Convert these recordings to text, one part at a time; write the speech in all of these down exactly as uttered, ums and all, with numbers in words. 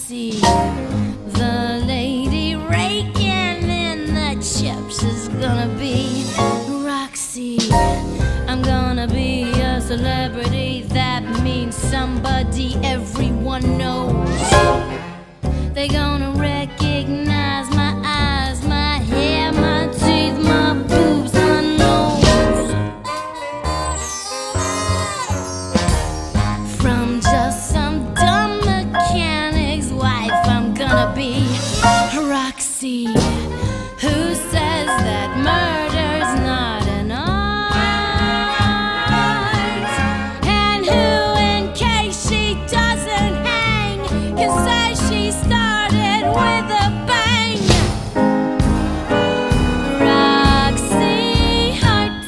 Roxie, the lady raking in the chips is gonna be Roxie. I'm gonna be a celebrity, that means somebody everyone knows. They're gonna recognize my eyes, my hair, my teeth, my boobs, my nose. From just some dumb mechanic's wife, I'm gonna be Roxie, who says that murder's not an art, and who, in case she doesn't hang, can say she started with a bang. Roxie Hart.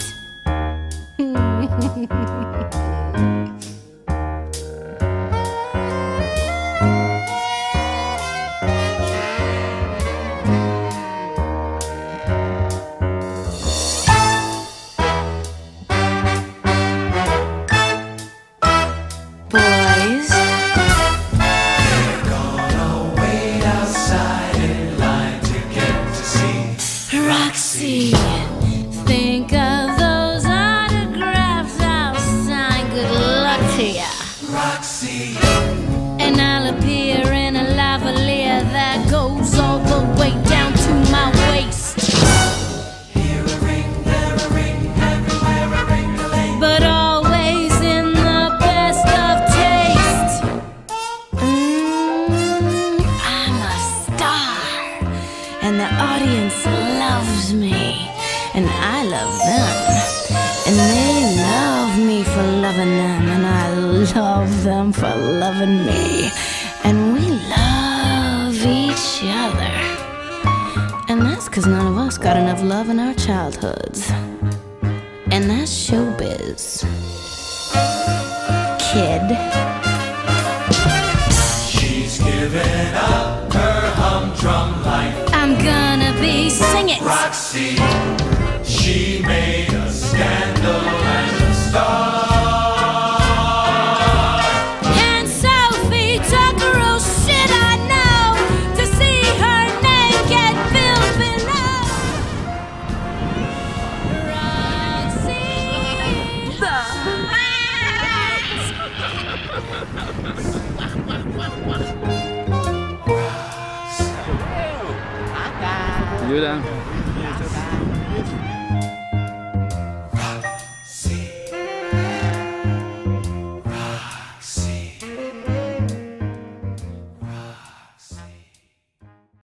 Boys, They're gonna wait outside in line to get to see Roxie, think of those autographs I'll sign. Good luck to ya. Roxie. And I'll appear in a lavalier that goes all the way down to my waist. Here a ring, there a ring, everywhere a ring-a-ling. But always in the best of taste. Mm, I'm a star, and the audience loves me, and I love them, and they love me for loving them, and I love them for loving me, and we love each other. And that's 'cause none of us got enough love in our childhoods. And that's showbiz, kid. She's given up her humdrum life. I'm gonna be, sing it. Roxie, she made a scandal and a star. And Sophie took a real shit, I know, to see her name get filled below. Roxie, the You done?